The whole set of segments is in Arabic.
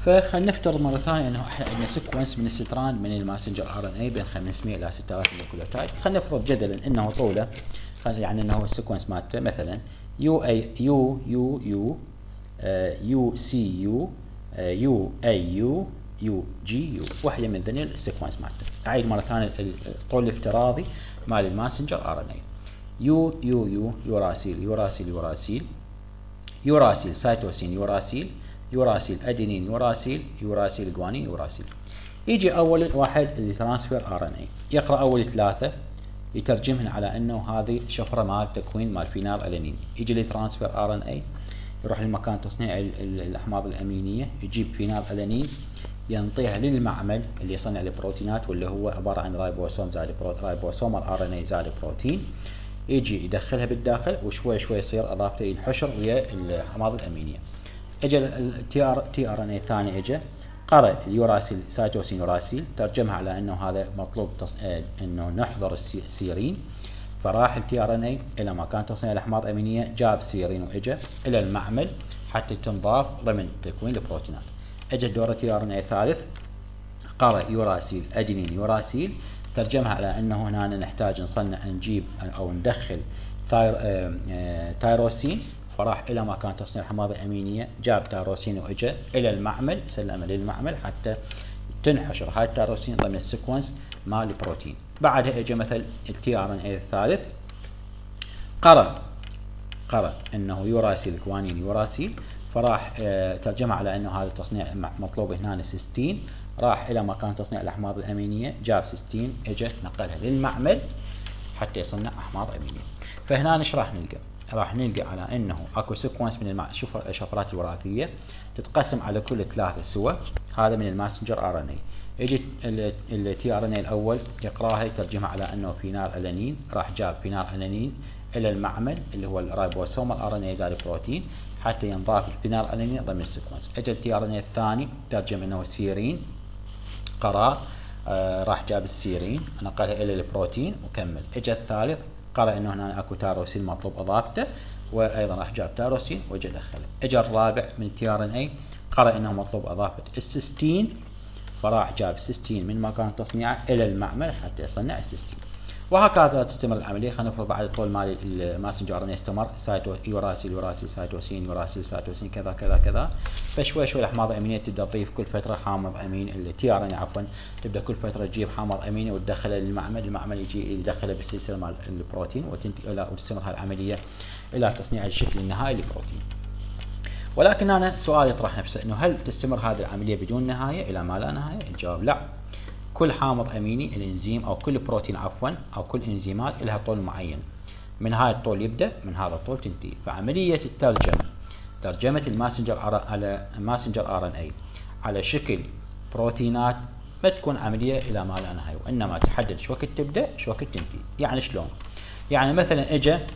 فخلينا نفترض مره ثانيه انه احنا عندنا سيكونس من الستراند من الماسنجر ار ان اي بين 500 الى 6000 نيوكليوتايد. خلينا نفرض جدلا انه طوله يعني انه السيكونس مالته مثلا يو اي يو يو يو يو سي يو يو اي يو يو جي يو، واحده من ذني السيكونس مالته. اعيد مره ثانيه الطول الافتراضي مال الماسنجر ار ان اي. يو يو يو يوراسيل يوراسيل يوراسيل يوراسيل سيتوسين يوراسيل يوراسيل ادينين يوراسيل يوراسيل جوانين يوراسيل. يجي اول واحد اللي ترانسفير ار ان اي، يقرا اول ثلاثه يترجمهن على انه هذه شفره مال تكوين مال فينال الانين. يجي لي ترانسفير ار ان اي يروح لمكان تصنيع الاحماض الامينيه، يجيب فينال الانين ينطيها للمعمل اللي يصنع البروتينات واللي هو عباره عن رايبوسوم زائد رايبوسوم الار ان اي زائد بروتين. يجي يدخلها بالداخل وشوي شوي يصير اضافته ينحشر ويا الاحماض الامينيه. اجى التي ار ان اي الثاني، اجى قرأ اليوراسيل سيتوسين يوراسيل، ترجمها على انه هذا مطلوب انه نحضر السيرين، فراح التي ار ان اي الى مكان تصنيع الاحماض الامينيه، جاب سيرين واجى الى المعمل حتى تنضاف ضمن تكوين البروتينات. اجى دور التي ار ان اي الثالث، قرأ يوراسيل ادينين يوراسيل، ترجمها على انه هنا نحتاج نصنع نجيب او ندخل تايروسين، فراح الى مكان تصنيع الحماضه الامينيه، جاب تايروسين واجى الى المعمل، سلمه للمعمل حتى تنحشر هاي التايروسين ضمن السيكونس مال البروتين. بعدها اجى مثل التي ار ان اي الثالث، قرأ انه يوراسيل جوانين يوراسيل، فراح ترجمها على انه هذا التصنيع مطلوب هنا سيستين، راح الى مكان تصنيع الاحماض الامينيه، جاب سيستين اجى نقلها للمعمل حتى يصنع احماض امينيه. فهنا ايش راح نلقى؟ راح نلقى على انه اكو سيكونس من الشفرات الوراثيه تتقسم على كل ثلاثه سوا، هذا من الماسنجر ار ان اي. يجي التي ار ان اي الاول يقراها يترجمها على انه فينال الانين، راح جاب فينال الانين الى المعمل اللي هو الرايبوسوم الار ان اي زائد بروتين حتى ينضاف الفينال الانين ضمن السيكونس. اجى التي ار ان اي الثاني ترجم انه سيرين، قرأ راح جاب السيرين نقلها الى البروتين وكمل. اجى الثالث قرأ انه هنا اكو تاروسين مطلوب اضافته، وايضا راح جاب تاروسين واجى دخله. اجى الرابع من التي ار ان اي، قرأ انه مطلوب اضافه السيستين، فراح جاب سيستين من مكان تصنيعه الى المعمل حتى يصنع السيستين. وهكذا تستمر العمليه. خلينا نفرض بعد طول مال الماسنجر ار ان اي استمر، يوراسيل يوراسيل سيتوسين يوراسيل سيتوسين كذا كذا كذا، فشوي شوي الاحماض الامينيه تبدا تضيف كل فتره حامض امين، التي ار ان اي عفوا تبدا كل فتره تجيب حامض اميني وتدخله للمعمل، المعمل يجي يدخله بالسلسله مال البروتين وتستمر هالعمليه الى تصنيع الشكل النهائي للبروتين. ولكن انا سؤال يطرح نفسه انه هل تستمر هذه العمليه بدون نهايه الى ما لا نهايه؟ الجواب لا. كل حامض اميني الانزيم او كل بروتين عفوا او كل انزيمات لها طول معين، من هاي الطول يبدا، من هذا الطول تنتهي. فعمليه ترجمه الماسنجر على ماسنجر ار ان اي على شكل بروتينات ما تكون عمليه الى ما لا نهايه، وانما تحدد شو وقت تبدا شو وقت تنتهي. يعني شلون؟ يعني مثلا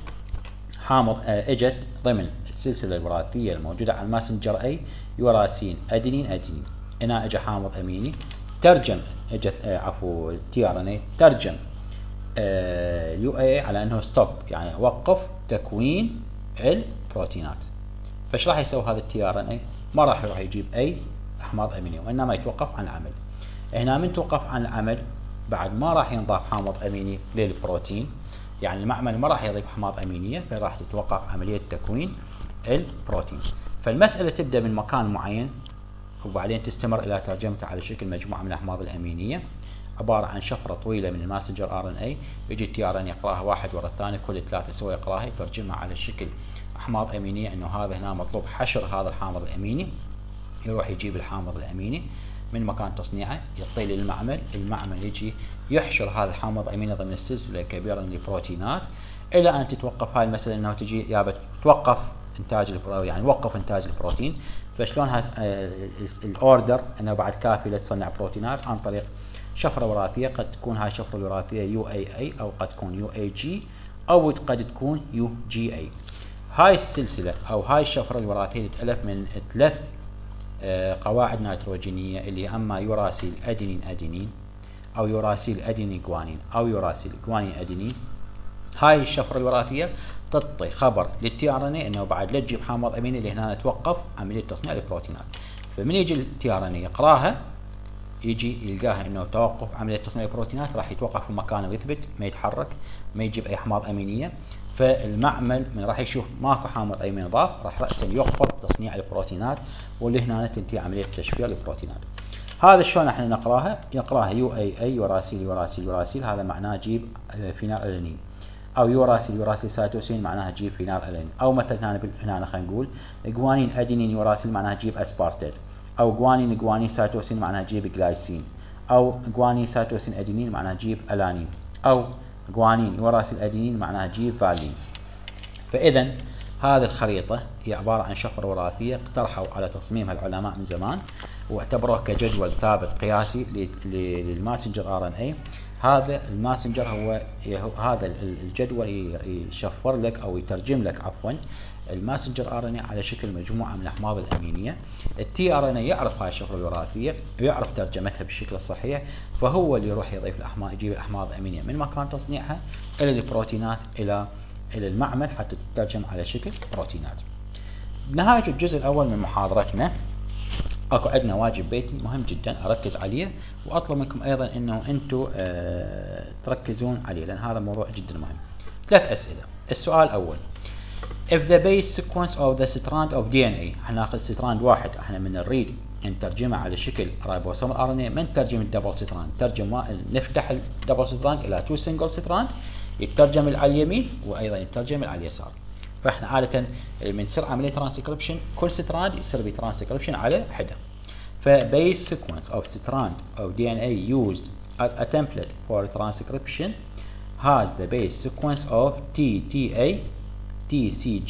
اجت ضمن السلسله الوراثيه الموجوده على الماسنجر اي يوراسين ادينين، هنا اجى حامض اميني ترجم، اجت تي ار ان اي ترجم اليو اي على انه ستوب، يعني وقف تكوين البروتينات. فايش راح يسوي هذا التي ار ان اي؟ ما راح يروح يجيب اي احماض امينيه، وانما يتوقف عن العمل. هنا من توقف عن العمل بعد ما راح ينضاف حامض اميني للبروتين، يعني المعمل ما راح يضيف احماض امينيه، فراح تتوقف عمليه تكوين البروتين. فالمساله تبدا من مكان معين وبعدين تستمر الى ترجمته على شكل مجموعه من الاحماض الامينيه، عباره عن شفره طويله من الماسنجر ار ان اي، يجي التي ار ان يقراها واحد ورا الثاني، كل ثلاثه سوا يقراها يترجمها على شكل احماض امينيه، انه هذا هنا مطلوب حشر هذا الحامض الاميني، يروح يجيب الحامض الاميني من مكان تصنيعه يعطيه للمعمل، المعمل يجي يحشر هذا الحامض الاميني ضمن السلسله الكبيره من البروتينات الى ان تتوقف هاي المساله، انه تجي يابت توقف انتاج يعني وقف انتاج البروتين. فشلون الاوردر انه بعد كافي لتصنع بروتينات؟ عن طريق شفره وراثيه، قد تكون هاي الشفره الوراثيه يو اي اي او قد تكون يو اي جي او قد تكون يو جي اي. هاي السلسله او هاي الشفره الوراثيه تتالف من ثلاث قواعد نيتروجينيه، اللي اما يوراسيل ادينين او يوراسيل ادينين جوانين او يوراسيل جوانين ادينين. هاي الشفره الوراثيه تعطي خبر للتي ار ان اي انه بعد لا تجيب حامض اميني اللي هنا توقف عمليه تصنيع البروتينات. فمن يجي التي ار ان اي يقراها يجي يلقاها انه توقف عمليه تصنيع البروتينات، راح يتوقف في مكانه ويثبت، ما يتحرك، ما يجيب اي احماض امينيه. فالمعمل من راح يشوف ماكو حامض اميني ضاف راح راسا يخفض تصنيع البروتينات، واللي هنا تنتهي عمليه تشفير البروتينات. هذا شلون احنا نقراها؟ يقراها يو اي يوراسيل يوراسيل يوراسيل، هذا معناه جيب فينال الانين، او يوراسيل يوراسيل سيتوسين معناها جيب فينال الانين، او مثلا هنا خلينا نقول جوانين ادينين يوراسيل معناها جيب اسبارتيت، او جوانين سيتوسين معناها جيب جلايسين، او جوانين سيتوسين ادينين معناها جيب الانين، او جوانين يوراسيل ادينين معناها جيب فالين. فاذا هذه الخريطة هي عبارة عن شفرة وراثية اقترحوا على تصميمها العلماء من زمان، واعتبروه كجدول ثابت قياسي للماسنجر ار ان اي. هذا الماسنجر هو هذا الجدول يشفر لك او يترجم لك عفوا الماسنجر ار ان اي على شكل مجموعة من الاحماض الامينية. التي ار ان اي يعرف هاي الشفرة الوراثية ويعرف ترجمتها بالشكل الصحيح، فهو اللي يروح يضيف الاحماض، يجيب الاحماض الامينية من مكان تصنيعها الى البروتينات الى المعمل حتى تترجم على شكل بروتينات. بنهاية الجزء الأول من محاضرتنا اكو عندنا واجب بيتي مهم جدا اركز عليه، واطلب منكم ايضا انه انتم تركزون عليه لان هذا موضوع جدا مهم. 3 اسئله. السؤال الاول: if the base sequence of the strand of DNA، احنا ناخذ ستراند واحد، احنا من نريد نترجمه على شكل رايبوسوم ار ان اي، ما نترجم الدبل ستراند، نفتح الدبل ستراند الى 2 سنجل ستراند، يترجم على اليمين وايضا يترجم على اليسار. فاحنا عاده من تصير عمليه ترانسكريبشن كل ستراند يصير بترانسكريبشن على حده. فبيس sequence of strand of DNA used as a template for transcription has the base sequence of TTA, TCG,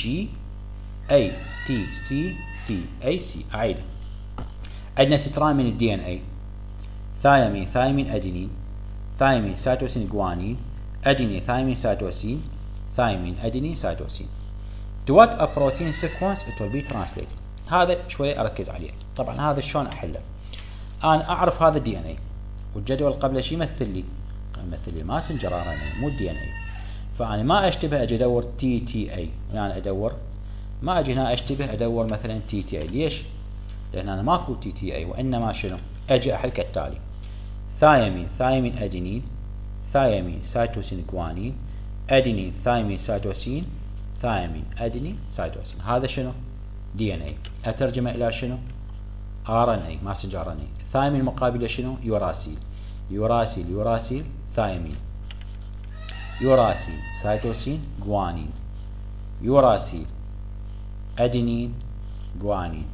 ATC, TAC. أعيد. عندنا ستراند من الدي ان اي: ثايمين ادينين، ثايمين سيتوسين جوانين، ادينين ثايمين سيتوسين، ثايمين ادينين سيتوسين. To what a protein sequence it will be translated. هذا شوي اركز عليه. طبعا هذا شلون احله؟ انا اعرف هذا الدي ان اي والجدول قبله شي يمثل لي ماسنجر ار ان اي مو الدي ان اي. فانا ما اشتبه اجي ادور تي تي اي، يعني ادور ما اجي هنا اشتبه ادور مثلا تي تي اي. ليش؟ لان انا ماكو تي تي اي، وانما شنو؟ اجي احل كالتالي: ثايمين ادينين، ثايمين سيتوسين جوانين، ادينين ثايمين سيتوسين، ثايمين ادينين سيتوسين. هذا شنو؟ دي ان اي. اترجمه الى شنو؟ ار ان اي، ماسنجر ار ان اي. ثايمين مقابله شنو؟ يوراسيل، يوراسيل يوراسيل ثايمين، يوراسيل سيتوسين جوانين، يوراسيل ادينين جوانين،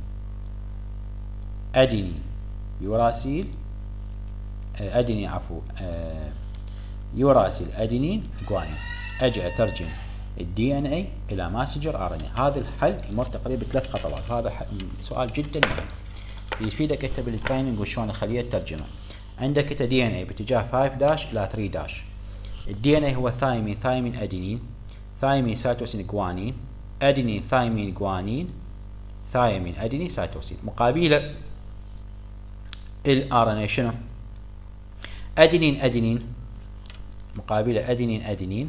ادينين يوراسيل ادينين عفوا يوراسيل ادينين جوانين. اجي اترجم الدي ان اي الى ماسنجر ار ان اي. هذا الحل يمر تقريبا 3 خطوات. هذا سؤال جدا مهم يفيدك انت بالتريننج وشلون اخليه الترجمه. عندك انت دي ان اي باتجاه 5 داش الى 3 داش. الدي ان اي هو ثايمين ادينين، ثايمين سيتوسين جوانين، ادينين ثايمين جوانين، ثايمين ادينين سيتوسين. مقابله الار ان اي شنو؟ ادينين مقابله ادينين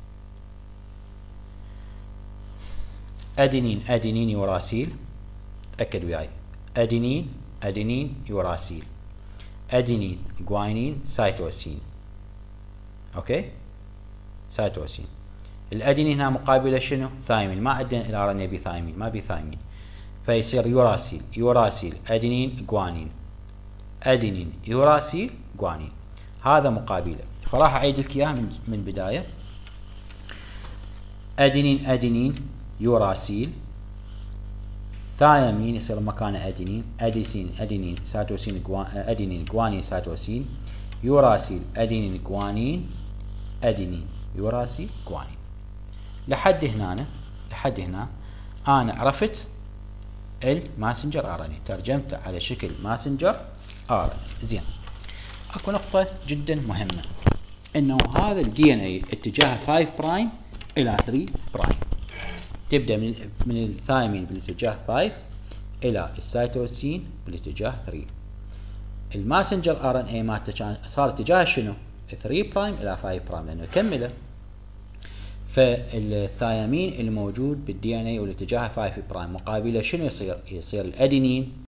ادينين يوراسيل. تأكد وياي، ادينين يوراسيل، ادينين جوانين سيتوسين. اوكي، سيتوسين. الادينين هنا مقابله شنو؟ ثايمين. ما عندنا الار ان اي بثايمين، ما بثايمين، فيصير يوراسيل ادينين جوانين، ادينين يوراسيل جوانين. هذا مقابله. فراح اعيد لك اياها من بدايه. ادينين يوراسيل، ثايمين يصير مكانه ادينين سيتوسين ادينين جوانين سيتوسين، يوراسيل ادينين جوانين، ادينين يوراسيل جوانين. لحد هنا انا عرفت الماسنجر ار ان اي، ترجمته على شكل ماسنجر ار ان اي. زين، اكو نقطة جدا مهمة، انه هذا الدي ان اي اتجاه 5 برايم الى 3 برايم. تبدأ من الثايمين بالاتجاه 5 الى السيتوسين بالاتجاه 3. الماسنجر ار ان اي مالته صار اتجاه شنو؟ 3 برايم الى 5 برايم لانه يكمله. فالثايمين الموجود بالدي ان اي والاتجاه 5 برايم مقابله شنو يصير؟ يصير الادينين